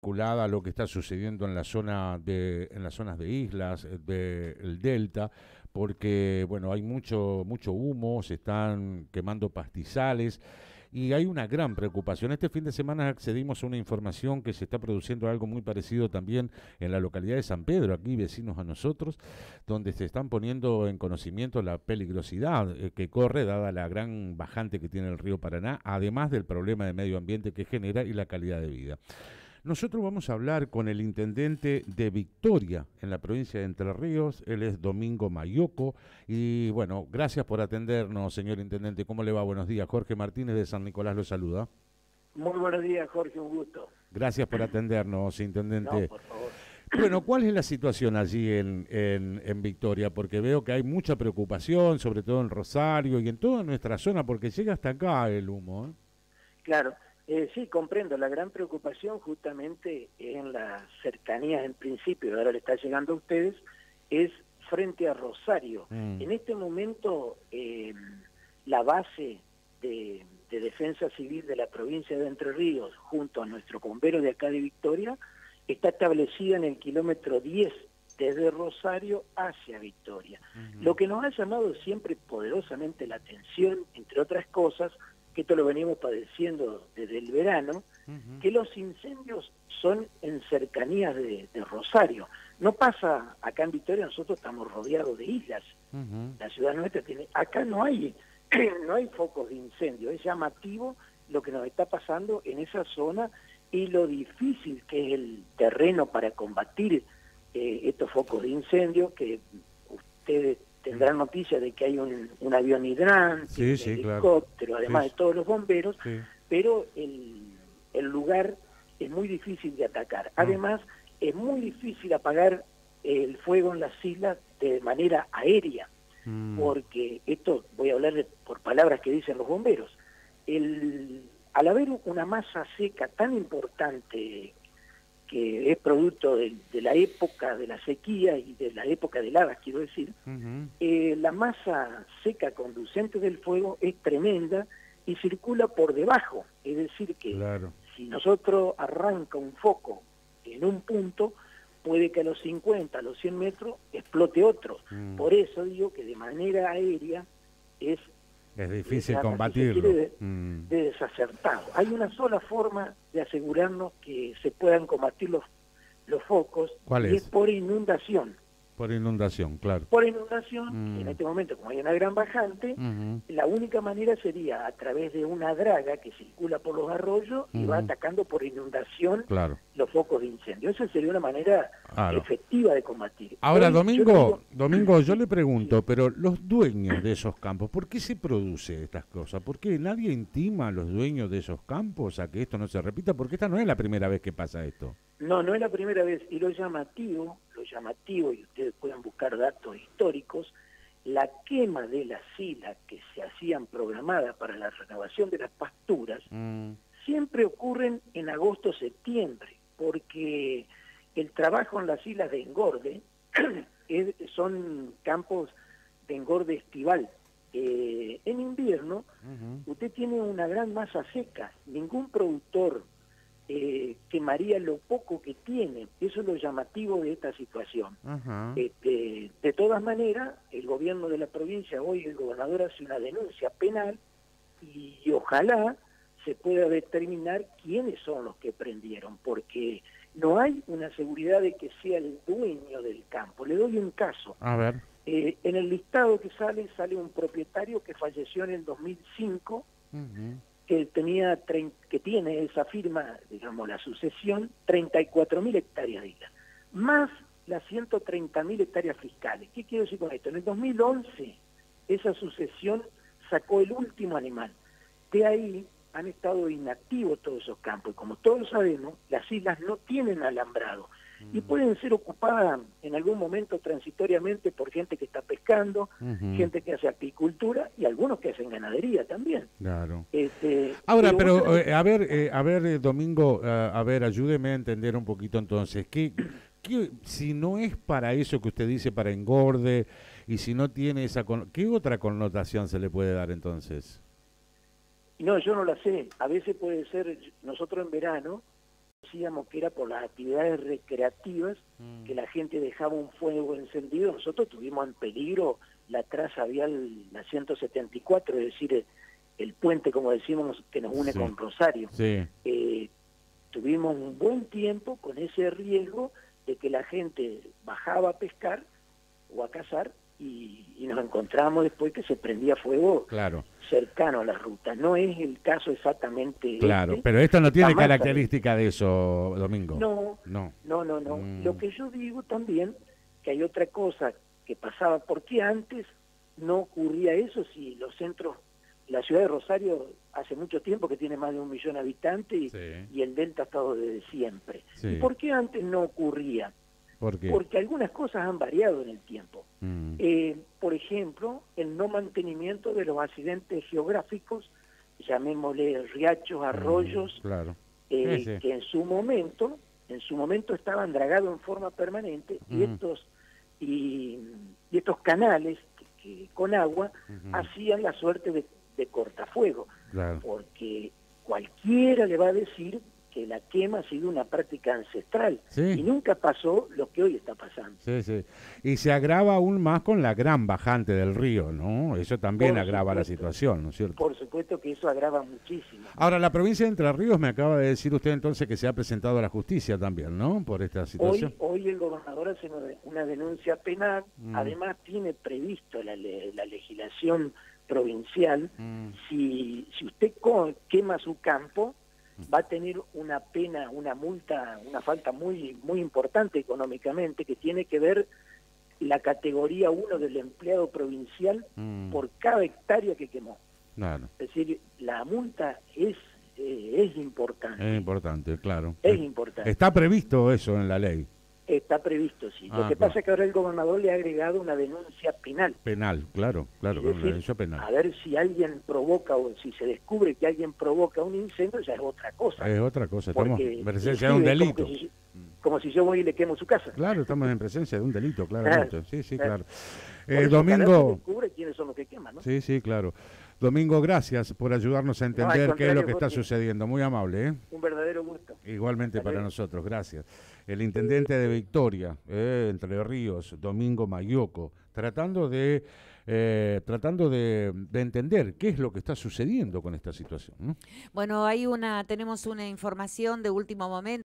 vinculada a lo que está sucediendo en la zona en las zonas de islas, del delta, porque bueno, hay mucho humo, se están quemando pastizales y hay una gran preocupación. Este fin de semana accedimos a una información que se está produciendo algo muy parecido también en la localidad de San Pedro, aquí vecinos a nosotros, donde se están poniendo en conocimiento la peligrosidad que corre dada la gran bajante que tiene el río Paraná, además del problema de medio ambiente que genera y la calidad de vida. Nosotros vamos a hablar con el intendente de Victoria, en la provincia de Entre Ríos. Él es Domingo Mayoco. Y bueno, gracias por atendernos, señor intendente. ¿Cómo le va? Buenos días. Jorge Martínez de San Nicolás lo saluda. Muy buenos días, Jorge, un gusto. Gracias por atendernos, No, intendente. por favor. Bueno, ¿cuál es la situación allí en Victoria? Porque veo que hay mucha preocupación, sobre todo en Rosario y en toda nuestra zona, porque llega hasta acá el humo, ¿eh? Claro, sí, comprendo. La gran preocupación justamente en las cercanías, en principio, ahora le está llegando a ustedes, es frente a Rosario. En este momento, la base de defensa civil de la provincia de Entre Ríos, junto a nuestro bombero de acá de Victoria, está establecida en el kilómetro 10 desde Rosario hacia Victoria. Lo que nos ha llamado siempre poderosamente la atención, entre otras cosas, que esto lo venimos padeciendo desde el verano, que los incendios son en cercanías de Rosario. No pasa acá en Victoria, nosotros estamos rodeados de islas. La ciudad nuestra tiene, acá no hay focos de incendio. Es llamativo lo que nos está pasando en esa zona y lo difícil que es el terreno para combatir estos focos de incendio, que ustedes tendrán noticia de que hay un avión hidrante, Sí, un sí, helicóptero, claro. además Sí, de todos los bomberos, sí. pero el lugar es muy difícil de atacar. Además, es muy difícil apagar el fuego en las islas de manera aérea, porque esto, voy a hablar por palabras que dicen los bomberos, al haber una masa seca tan importante que es producto de la época de la sequía y de la época de heladas, quiero decir, la masa seca conducente del fuego es tremenda y circula por debajo. Es decir que Claro. si nosotros arranca un foco en un punto, puede que a los 50, a los 100 metros explote otro. Por eso digo que de manera aérea es difícil si combatirlo. de desacertado. Hay una sola forma de asegurarnos que se puedan combatir los focos, ¿Cuál y es? es por inundación. Por inundación, claro. Por inundación, en este momento, como hay una gran bajante, la única manera sería a través de una draga que circula por los arroyos y va atacando por inundación Claro. los focos de incendio. Esa sería una manera efectiva de combatir. Ahora, Hoy, Domingo, yo le pregunto, pero los dueños de esos campos, ¿por qué se produce estas cosas? ¿Por qué nadie intima a los dueños de esos campos a que esto no se repita? Porque esta no es la primera vez que pasa esto. No es la primera vez. Y lo llamativo, y ustedes pueden buscar datos históricos, la quema de las silas que se hacían programadas para la renovación de las pasturas, siempre ocurren en agosto-septiembre, porque el trabajo en las islas de engorde son campos de engorde estival. En invierno, usted tiene una gran masa seca. Ningún productor quemaría lo poco que tiene. Eso es lo llamativo de esta situación. De todas maneras, el gobierno de la provincia, hoy el gobernador hace una denuncia penal y ojalá se pueda determinar quiénes son los que prendieron, porque no hay una seguridad de que sea el dueño del campo. Le doy un caso. A ver. En el listado que sale un propietario que falleció en el 2005, que tiene esa firma, digamos, la sucesión, 34.000 hectáreas de isla, más las 130.000 hectáreas fiscales. ¿Qué quiero decir con esto? En el 2011, esa sucesión sacó el último animal. De ahí han estado inactivos todos esos campos. Y como todos sabemos, las islas no tienen alambrado. Y pueden ser ocupadas en algún momento transitoriamente por gente que está pescando, gente que hace apicultura y algunos que hacen ganadería también. Claro. Ahora, pero a ver, Domingo, ayúdeme a entender un poquito entonces. Si no es para eso que usted dice, para engorde, y si no tiene ¿qué otra connotación se le puede dar entonces? No, yo no la sé. A veces puede ser, nosotros en verano decíamos que era por las actividades recreativas, que la gente dejaba un fuego encendido. Nosotros tuvimos en peligro la traza vial, la 174, es decir, el puente, como decimos, que nos une con Rosario. Tuvimos un buen tiempo con ese riesgo de que la gente bajaba a pescar o a cazar y nos encontramos después que se prendía fuego cercano a la ruta. No es el caso exactamente pero esto no tiene característica de eso, Domingo. No. Lo que yo digo también, que hay otra cosa que pasaba, porque antes no ocurría eso si los centros, la ciudad de Rosario hace mucho tiempo que tiene más de 1 millón de habitantes y el delta ha estado desde siempre. ¿Y por qué antes no ocurría? ¿Por qué? Porque algunas cosas han variado en el tiempo. Por ejemplo, el no mantenimiento de los accidentes geográficos, llamémosle riachos, arroyos, que en su momento estaban dragados en forma permanente y estos canales que con agua hacían la suerte de cortafuego, porque cualquiera le va a decir que la quema ha sido una práctica ancestral y nunca pasó lo que hoy está pasando. Y se agrava aún más con la gran bajante del río, ¿no? Eso también agrava la situación, ¿no es cierto? Por supuesto que eso agrava muchísimo. Ahora, la provincia de Entre Ríos, me acaba de decir usted entonces que se ha presentado a la justicia también, ¿no? Por esta situación. Hoy el gobernador hace una denuncia penal, además tiene previsto la legislación provincial, si usted quema su campo, va a tener una pena, una multa, una falta muy importante económicamente, que tiene que ver la categoría 1 del empleado provincial por cada hectárea que quemó. Es decir, la multa es importante. Es importante, claro. Es importante. Está previsto eso en la ley. Está previsto, sí. Lo que pasa es que ahora el gobernador le ha agregado una denuncia penal. Claro, es decir, una denuncia penal. A ver si alguien provoca o si se descubre que alguien provoca un incendio, ya es otra cosa. Es otra cosa, estamos en presencia de un delito. Como si yo voy y le quemo su casa. Claro, estamos en presencia de un delito, claramente. Claro. Domingo... descubre quiénes son los que queman, ¿no? Sí, claro. Domingo, gracias por ayudarnos a entender qué es lo que está sucediendo. Muy amable, ¿eh? Un verdadero gusto. Igualmente para nosotros, gracias. El intendente de Victoria, Entre Ríos, Domingo Magliocco, tratando de entender qué es lo que está sucediendo con esta situación, ¿no? Bueno, tenemos una información de último momento.